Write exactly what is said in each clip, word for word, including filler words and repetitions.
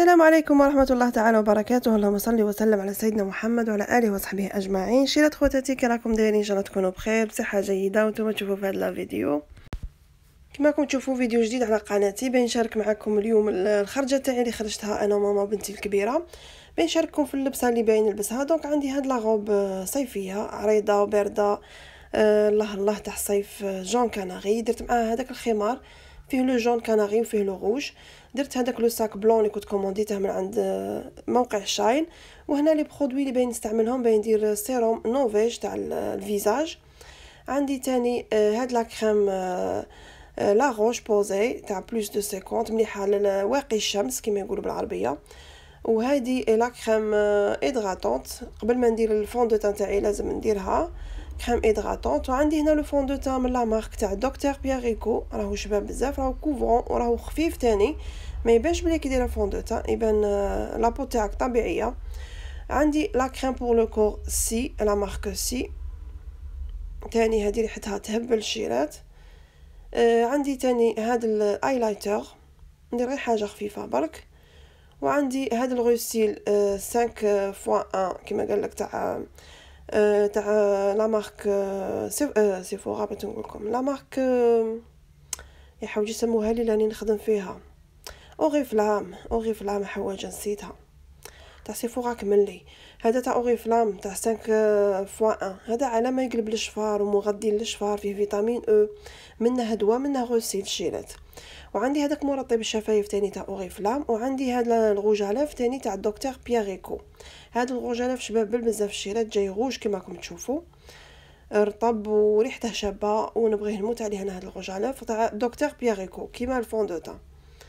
السلام عليكم ورحمة الله تعالى وبركاته. اللهم صل وسلم على سيدنا محمد وعلى آله وصحبه أجمعين. شيرات خواتاتي كي راكم دايرين؟ إن شاء الله تكونوا بخير بصحة جيدة وانتم تشوفوا في هذا الفيديو. كما راكم تشوفوا فيديو جديد على قناتي، بنشارك معكم اليوم الخرجة تاعي اللي خرجتها انا وماما بنتي الكبيره. بنشارككم في اللبسه اللي باين نلبسها. دونك عندي هاد لاغوب صيفيه عريضه وبارده، آه الله الله تاع الصيف، جون كناري. درت معاه هذاك الخمار فيه لو جون كناري وفيه لو روج. درت هذاك لو ساك بلون اللي كنت كومونديته من عند موقع شاين. وهنا لي برودوي اللي باين نستعملهم، باين ندير سيروم نوفيج تاع الفيزاج. عندي تاني هاد لا كريم لا روش بوزي تاع بلوس دو خمسين، مليحه لواقي الشمس كما يقولوا بالعربيه. وهذه لا كريم ايدغاتونت، قبل ما ندير الفون دو تان تاعي لازم نديرها كريم ايدغاتونت. وعندي هنا لو فون دو تان من لا مارك تاع دكتور بييريكو، راهو شباب بزاف، راهو كوفرون وراهو خفيف تاني، ما يبانش بلي كي دايره فون دو تان، يبان لابو تاعك طبيعيه. عندي لا كريم بور لو كور سي لا مارك سي تاني، هذه ريحتها تهبل الشيرات. آه عندي تاني هذا الايلايتر، ندير غير حاجه خفيفه برك. وعندي هذا الغوسيل آه خمسة فوا واحد كما قال لك تاع آه تاع لا مارك آه سيف آه سيفورا، بغيت نقول لكم لا مارك آه يا حوجي سموها لي لاني نخدم فيها، اوريفلام اوريفلام حوايج نسيتها تاع سيفورا كملي. هذا تاع اوريفلام تاع خمسة فوا واحد، هذا على ما يقلب الشفار ومغذي للشفار، فيه فيتامين او، منه هدوه منه غوسيل شيلات. وعندي هذاك مرطب الشفايف تاني تاع اوريفلام. وعندي هذا الروج علف تاني تاع دكتور بييريكو. هذا الروج علف شباب بزاف الشيرات، جاي روج كما راكم تشوفوا، رطب وريحته شابه ونبغيه نموت عليه. انا هذا الروج علف تاع دكتور بييريكو كيما الفون دو تان.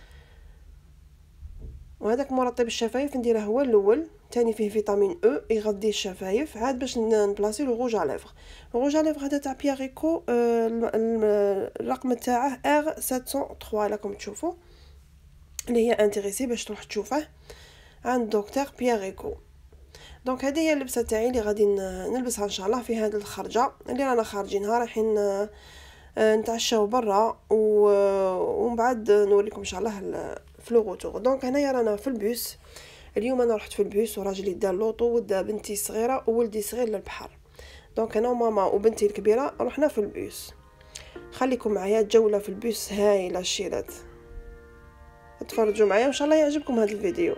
وهذاك مرطب الشفايف نديره هو الاول، تاني فيه فيتامين او يغذي الشفايف، عاد باش نبلاصي له روج على لافغ. روج على لافغ هذا تاع بييريكو، الرقم تاعه ار سبعمية وثلاثة لكم تشوفوا، اللي هي انتريسي باش تروح تشوفه عند دكتور بييريكو. دونك هذه هي اللبسه تاعي اللي غادي نلبسها ان شاء الله في هذه الخرجه اللي رانا خارجينها، رايحين نتعشاو برا ومن بعد نوريكم ان شاء الله في لو روتور. دونك هنايا رانا في البوس اليوم، انا رحت في البوس وراجلي دا لوطو ودا بنتي صغيره وولدي صغير للبحر. دونك انا وماما وبنتي الكبيره رحنا في البوس. خليكم معايا، جوله في البوس هايله الشيرات، اتفرجوا معايا وان شاء الله يعجبكم هذا الفيديو.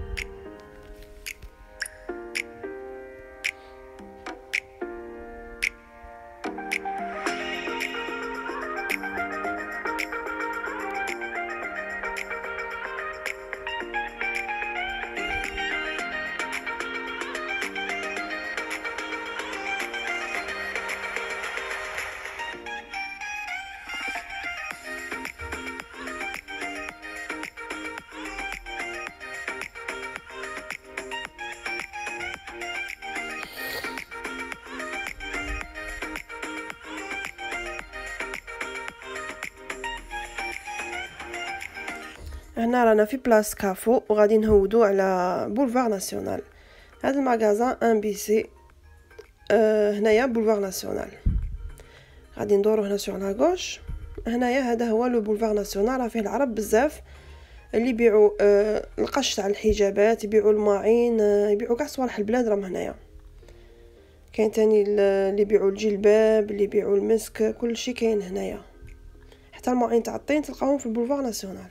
هنا رانا في بلاص كافو وغادي نهودو على بولفار ناسيونال. هذا المغازان ان بي سي آه هنايا بولفار ناسيونال، غادي ندورو هنا سور لا غوش. هنايا هذا هو لو بولفار ناسيونال، راه فيه العرب بزاف اللي يبيعوا آه القش تاع الحجابات، يبيعوا الماعين، آه يبيعوا كاع صوالح البلاد راهم هنايا. كاين تاني اللي يبيعوا الجلباب، اللي يبيعوا المسك، كل شيء كاين هنايا، حتى الماعين تاع الطين تلقاوهم في البولفار ناسيونال.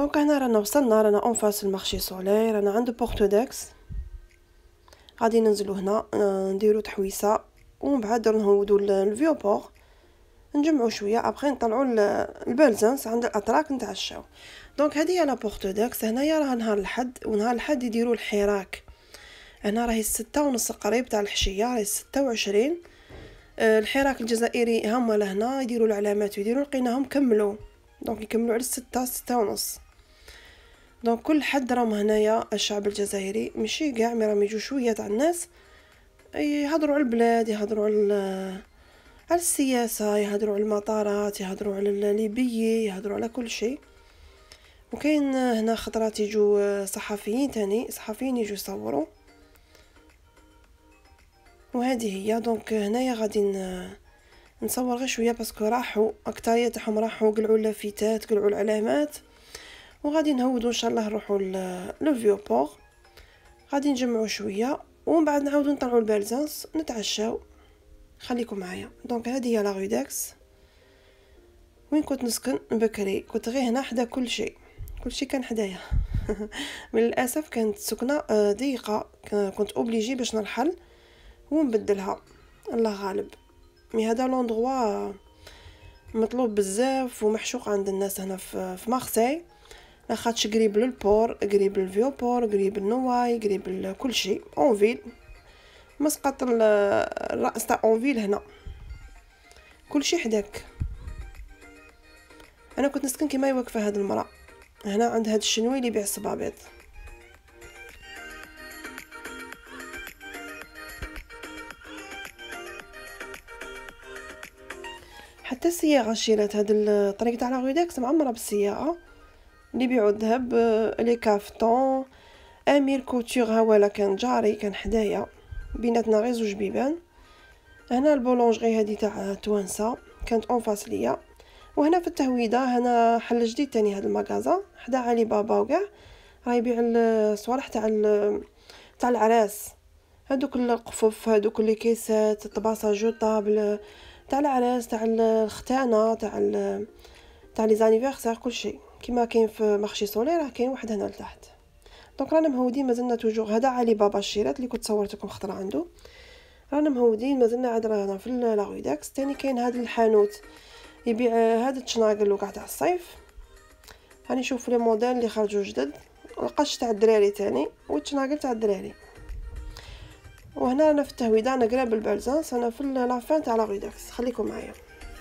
دونك هنا رانا وصلنا، رانا اون فاس المارشي سولي، رانا عند بورتو داكس. غادي ننزلو هنا نديرو تحويسه ومن بعد نهودو الفيو بور، نجمعو شويه ابخي نطلعو البلزنس عند الاتراك نتعشاو. دونك هذه هي لا بورتو داكس. هنايا راه نهار الحد، ونهار الحد يديروا الحراك. هنا راهي الستة ونص قريب تاع الحشيه، راهي ستة وعشرين. الحراك الجزائري هما لهنا يديروا العلامات ويديروا لقيناهم كملوا، دونك يكملوا على الستة ستة ونص. دونك كل حد راهم هنايا الشعب الجزائري، ماشي كاع مي راهم يجوا شويه تاع الناس يهضروا على البلاد، يهضروا على على السياسه، يهضروا على المطارات، يهضروا على الليبيه، يهضروا على كل شيء. وكاين هنا خطرات يجوا صحفيين تاني، صحفيين يجوا يصوروا. وهذه هي. دونك هنايا غادي نصور غير شويه باسكو راحوا اكثريه تاعهم راحوا قلعوا اللافتات، قلعوا العلامات، وغادي نهودوا ان شاء الله نروحوا لو فيو بور. غادي نجمعوا شويه ومن بعد نعاودوا نطلعوا البلزنس نتعشاو. خليكم معايا. دونك هذه هي لا غوداكس وين كنت نسكن بكري، كنت غير هنا حدا كل شيء، كل شيء كان حدايا. من الاسف كانت سكنه ضيقه، كنت اوبليجي باش نرحل ونبدلها، الله غالب. مي هذا لوندغوا مطلوب بزاف ومحشوق عند الناس هنا في في مارسي، لاخاطش قريب للبور، قريب للفيو بور، قريب للنواي، قريب لكل شيء. اون فيل مسقط الراس تاع اون فيل هنا، كل شيء حداك. انا كنت نسكن كيما يوقفه هاد المراه هنا عند هاد الشنوي اللي يبيع الصبابيط. حتى السياغه شيرات هاد الطريق تاع لا غوداكس معمره بالسياغه اللي يبيعوا الذهب، لي كافتون. امير كوتور ها ولا كان جاري، كان حدايا بيناتنا غير زوج بيبان. هنا البولونجري هذه تاع توانسه كانت اون فاس ليا. وهنا في التهويده هنا حل جديد تاني، هذا المغازا حدا علي بابا وكاع راه يبيع الصوالح تاع تاع العراس، هذوك القفف، هذوك لي كيسات، طباسه جوطابل تاع العراس، تاع الختانه، تاع تاع لي زانيفرسير، كل شيء كيما كاين في مارشي سولي راه كاين واحد هنا لتحت. دونك رانا مهودين مازلنا توجور. هذا علي بابا الشيرات اللي كنت صورتكم خطره عنده، رانا مهودين مازلنا عاد رانا في لا غوداكس. تاني كاين هذا الحانوت يبيع هذا التشناقل وكاع تاع الصيف. راني نشوف لي موديل اللي خرجوا جدد، القش تاع الدراري تاني والتشناقل تاع الدراري. وهنا انا في التهويده، انا قراب البلزانس، انا في لافان تاع لا غوداكس. خليكم معايا.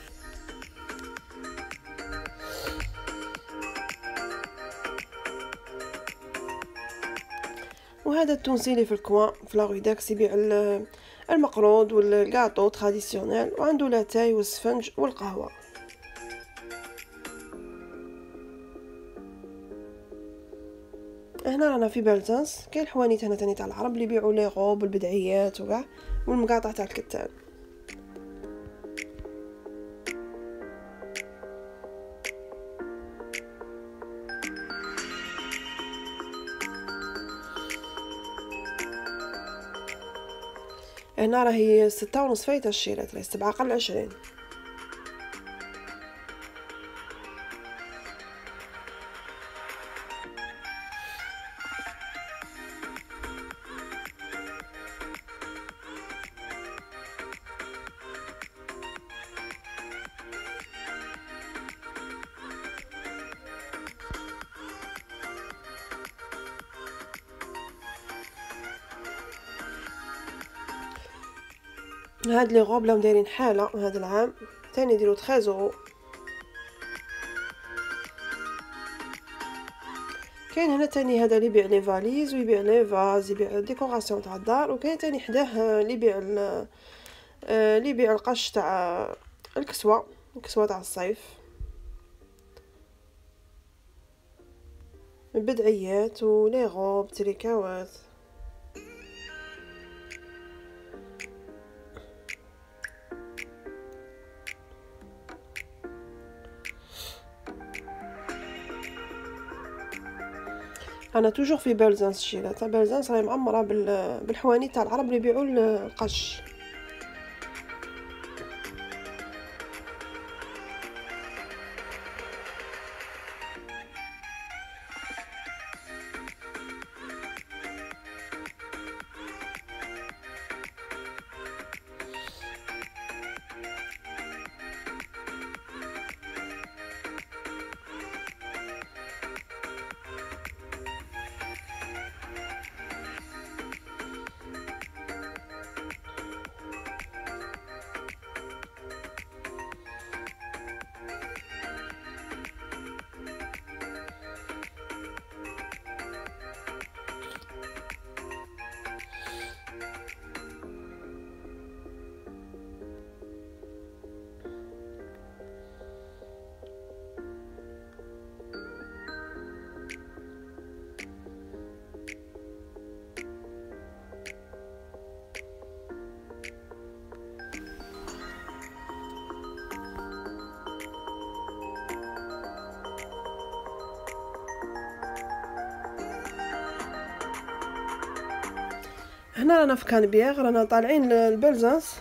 وهذا التونسي اللي في الكوان في لا غوداكس يبيع المقروض والكاطو تراديسيونيل، وعنده لاتاي والسفنج والقهوه. هنا رانا في بلزانس، كاين الحوانيت هنا تاني تاع العرب اللي يبيعوا لي غوب والبدعيات وكاع والمقاطع تاع الكتان. هنا راهي ستة ونص فايته الشيرات، راهي سبعة قل عشرين. هاد لي غوب راهم دايرين حاله هذا العام ثاني يديروا تلاتة اورو. كاين هنا تاني هذا اللي يبيع لي فاليز ويبيع لي فاز، يبيع ديكوراسيون تاع الدار. وكاين تاني حداه اللي يبيع اللي يبيع القش تاع الكسوه، الكسوه تاع الصيف، البدعيات ولي غوب تريكاوات. انا توجور في بلزانس. الشيله تاع بلزانس راهي معمره بالحوانيت تاع العرب اللي يبيعوا القش. هنا رانا في كانبيير، رانا طالعين لبلزانس.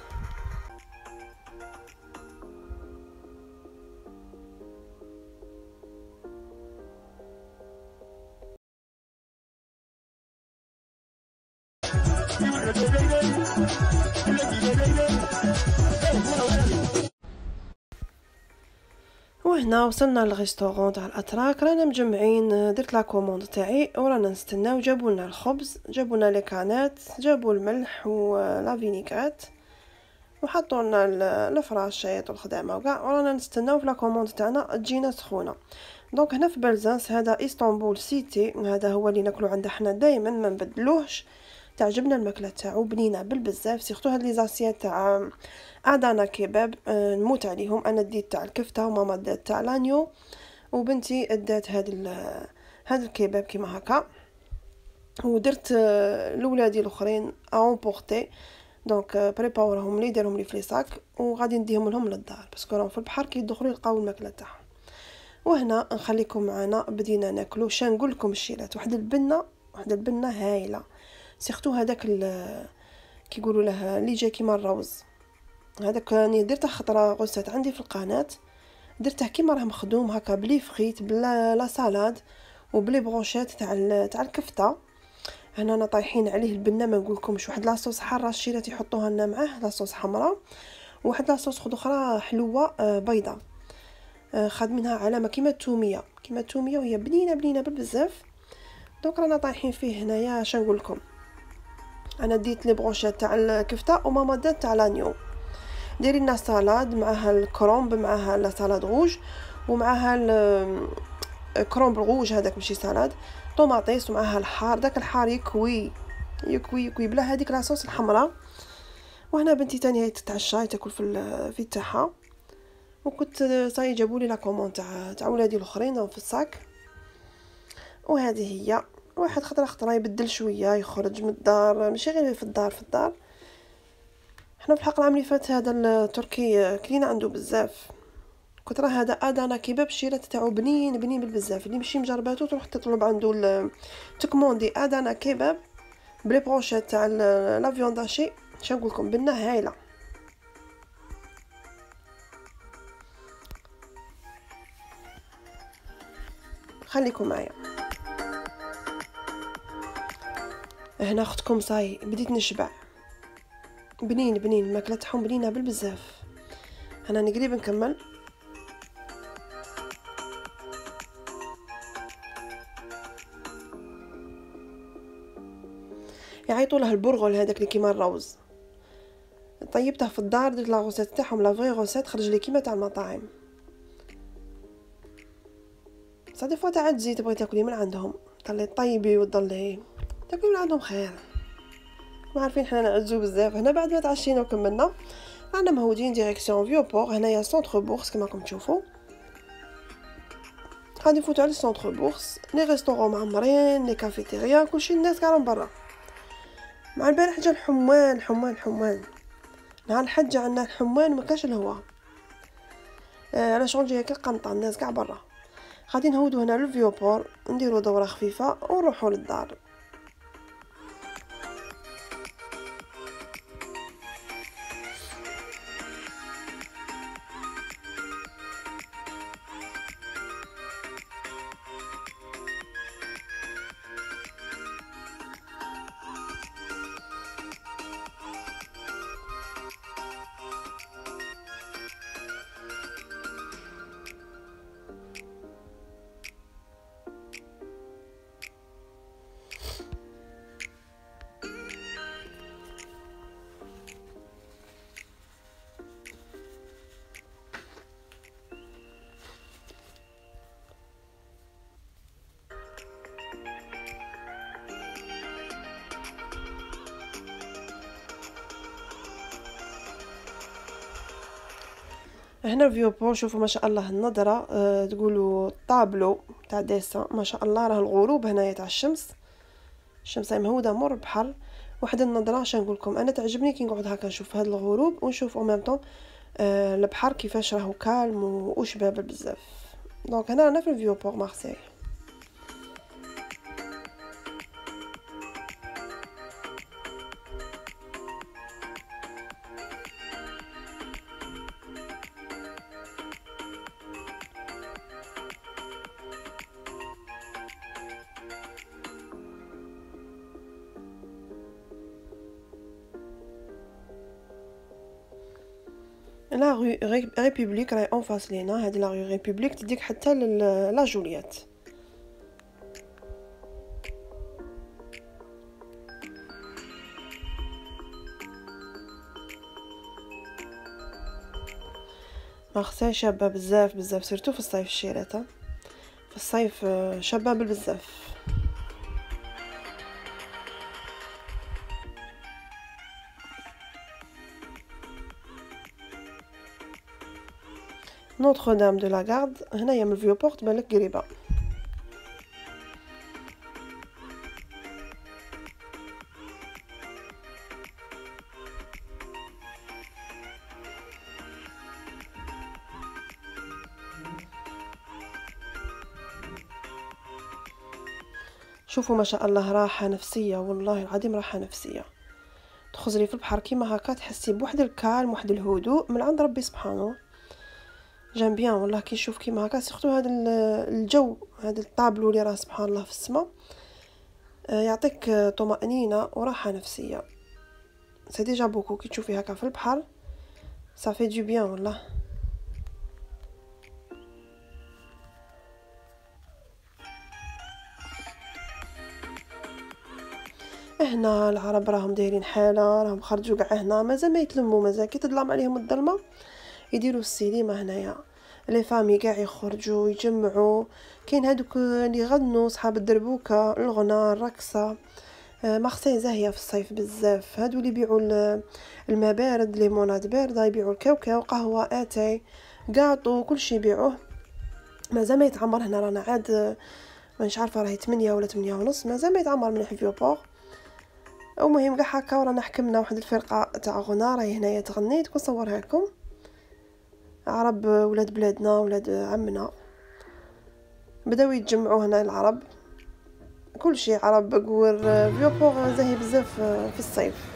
وهنا وصلنا للريستورون تاع الاتراك، رانا مجمعين. درت لا كوموند تاعي ورانا نستناو. جابوا لنا الخبز، جابوا لنا لي كانات، جابوا الملح ولا فينيغريت، وحطوا لنا الفراشيط والخدامه وكاع، ورانا نستناو في لا كوموند تاعنا تجينا سخونه. دونك هنا في بلزانس، هذا اسطنبول سيتي، هذا هو اللي ناكلو عند حنا دائما ما نبدلوهش. تعجبنا الماكله تاعو، بنينه بالبزاف. سيرتو هاد لي زاسيات تاع ادانا كباب، نموت عليهم. انا ديت تاع الكفته وماما دات تاع لانيو، وبنتي دات هاد هاد الكباب كيما هكا. ودرت لولادي الاخرين اون بورتي، دونك بريباورهم لي ديرهم لي فليساك وغادي نديهم لهم للدار، باسكو راهم في البحر كي يدخلوا يلقاو الماكله تاعهم. وهنا نخليكم معنا، بدينا ناكلو. شا نقول لكم الشيرات، واحد البنه واحد البنه هايله. سيرتو هذاك كي يقولوا له اللي جا كيما الروز، هذاك راني درته خطره غسات عندي في القناه. درته كيما راه مخدوم هكا بلي فريت بلا لا سالاد وبلي بروشيت تاع تاع الكفته. هنا انا طايحين عليه البنه ما نقولكمش. واحد لاصوص حاره الشيرات يحطوها لنا معاه، لاصوص حمراء، وواحد لاصوص اخرى حلوه بيضه، خادمينها علامه كيما التوميه كيما التوميه، وهي بنينه بنينه بزاف. دونك رانا طايحين فيه هنايا. اش نقول لكم، انا ديت لي بروشيت تاع الكفته وماما دات تاع لانيو. ديري لنا سالاد معها الكرومب، معها لا سالاد روج، ومعها الكرومب روج هذاك ماشي سالاد، طوماطيس، ومعها الحار. داك الحار يكوي يكوي يكوي بلا هذيك لاصوص الحمراء. وهنا بنتي تانية هي تتعشى تاكل في في تاعها. وكنت صاي جابوا لي لا كوموند تاع تاع ولادي الاخرين في الصاك. وهذه هي واحد خطره خطره يبدل شويه، يخرج من الدار، ماشي غير في الدار في الدار. احنا في الحق العام اللي فات هذا التركي كلينا عنده بزاف. كنت راه هذا ادانا كباب الشيرات تاعو بنين بنين بزاف. اللي ماشي مجرباتو تروح تطلب عنده تكموندي ادانا كباب بلي بروشيت تاع لا فيونداشي. شنو نقول لكم، بنه هايله. خليكم معايا. هنا اختكم صاي بديت نشبع. بنين بنين الماكله تاعهم بنينه بالبزاف. انا نقريب نكمل. يعيطوا له البرغل هذاك اللي كيما الروز. طيبته في الدار، درت لا غوسيت تاعهم لا فغي غوسيت، خرج لي كيما تاع المطاعم. صافي فوا تاع تزيد تبغي تاكلي من عندهم، طلي طيبي وتضلي تاكلي من عندهم خير. ما عارفين حنا نعزو بزاف. هنا بعد ما تعشينا وكملنا رانا مهودين ديريكسيون فيو بور. هنايا سونتر بورس كما راكم تشوفوا. غادي نفوتوا على السونتر بورس، لي ريستورون معمرين، لي كافيتيريا، كلشي الناس كاع برا. مع البارح جا الحمان حمان حمان نهار الحج عندنا الحمان ما كاش الهواء. آه على شغل جايه كالقنطه، الناس كاع برا. غادي نهودو هنا للفيو بور، نديرو دوره خفيفه ونروحو للدار. هنا فيو بور، شوفوا ما شاء الله النظره. أه تقولوا طابلو تاع ديسان ما شاء الله. راه الغروب هنايا تاع الشمس، الشمس مهوده مور البحر. واحد النظره اش نقول لكم، انا تعجبني كي نقعد هكا نشوف هذا الغروب ونشوف او ميم طون أه البحر كيفاش راهو كالم وشباب بزاف. دونك هنا انا في الفيو بور مارسيل. لا غو ريبوبليك راهي اون فاس لينا، هذه لا غو ريبوبليك تديك حتى لا جوليات. مارسيل شابه بزاف بزاف، سيرتو في الصيف الشيراتة في الصيف شابه بزاف. نوتر دام دو لا غارد هنايا من الفيو بورت بالك قريبه. شوفوا ما شاء الله راحه نفسيه، والله العظيم راحه نفسيه. تخزري في البحر كيما هكا تحسي بواحد الكالم، واحد الهدوء من عند ربي سبحانه. جام بيان والله كي نشوف كيما هكا، سيرتو هذا الجو، هذا الطابلو اللي راه سبحان الله في السماء يعطيك طمأنينة وراحة نفسية. سي ديجا بوكو كي تشوفي هكا في البحر، صافي دو بيان والله. هنا العرب راهم دايرين حاله، راهم خرجوا كاع هنا، مازال ما يتلموا، مازال كي تظلم عليهم الظلمه يديروا السينما هنايا، لي فامي كاع يخرجوا يجمعوا. كاين هادوك اللي يغنوا صحاب الدربوكه، الغناء، الرقصه. مارسيل زاهيه في الصيف بزاف، هادو اللي يبيعوا الماء بارد، ليموناد بارده، يبيعوا الكاوكاو، قهوه، اتاي، كاطو، كلشي يبيعوه. مازال ما يتعمر هنا، رانا عاد مانيش عارفه راهي ثمانية ولا ثمانية ونص، مازال ما يتعمر من فيو بور. المهم كاع هكا ورانا حكمنا واحد الفرقه تاع غناء راهي هنايا تغني، تكون نصورها لكم. عرب ولاد بلادنا ولاد عمنا بداو يتجمعوا هنا، العرب كل شيء عرب بقور. فيو بور زاهي بزاف في الصيف.